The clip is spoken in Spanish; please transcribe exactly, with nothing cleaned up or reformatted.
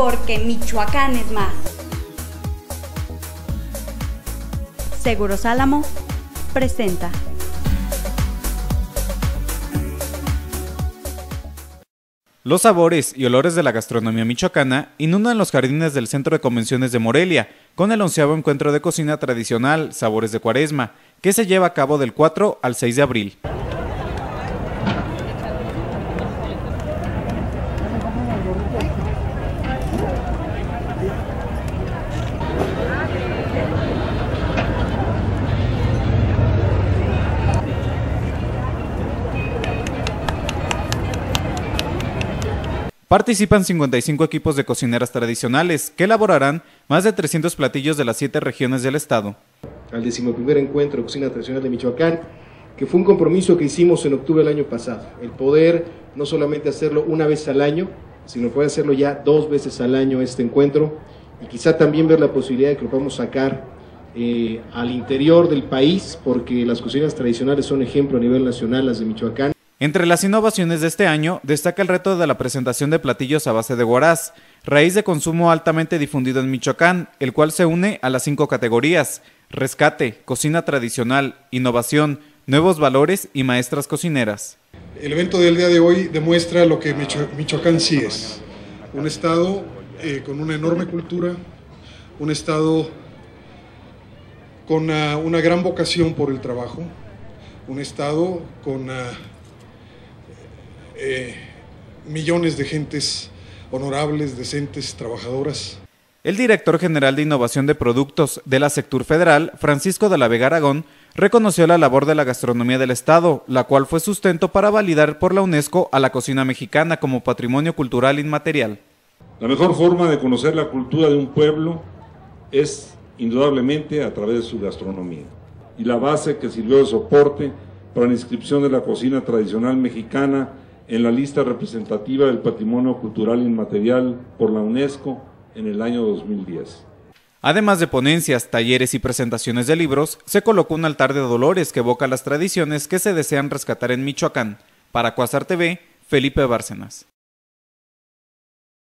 porque Michoacán es más. Seguros Álamo presenta. Los sabores y olores de la gastronomía michoacana inundan los jardines del Centro de Convenciones de Morelia, con el onceavo encuentro de cocina tradicional Sabores de Cuaresma, que se lleva a cabo del cuatro al seis de abril. Participan cincuenta y cinco equipos de cocineras tradicionales que elaborarán más de trescientos platillos de las siete regiones del estado. Al decimoprimer encuentro de cocina tradicional de Michoacán, que fue un compromiso que hicimos en octubre del año pasado, el poder no solamente hacerlo una vez al año, sino poder hacerlo ya dos veces al año este encuentro, y quizá también ver la posibilidad de que lo podamos sacar eh, al interior del país, porque las cocinas tradicionales son ejemplo a nivel nacional, las de Michoacán. Entre las innovaciones de este año, destaca el reto de la presentación de platillos a base de guaraz, raíz de consumo altamente difundido en Michoacán, el cual se une a las cinco categorías: rescate, cocina tradicional, innovación, nuevos valores y maestras cocineras. El evento del día de hoy demuestra lo que Micho Michoacán sí es, un estado eh, con una enorme cultura, un estado con uh, una gran vocación por el trabajo, un estado con uh, Eh, millones de gentes honorables, decentes, trabajadoras. El director general de Innovación de Productos de la Sectur Federal, Francisco de la Vega Aragón, reconoció la labor de la gastronomía del estado, la cual fue sustento para validar por la UNESCO a la cocina mexicana como patrimonio cultural inmaterial. La mejor forma de conocer la cultura de un pueblo es indudablemente a través de su gastronomía, y la base que sirvió de soporte para la inscripción de la cocina tradicional mexicana en la lista representativa del Patrimonio Cultural Inmaterial por la UNESCO en el año dos mil diez. Además de ponencias, talleres y presentaciones de libros, se colocó un altar de dolores que evoca las tradiciones que se desean rescatar en Michoacán. Para Cuasar T V, Felipe Bárcenas.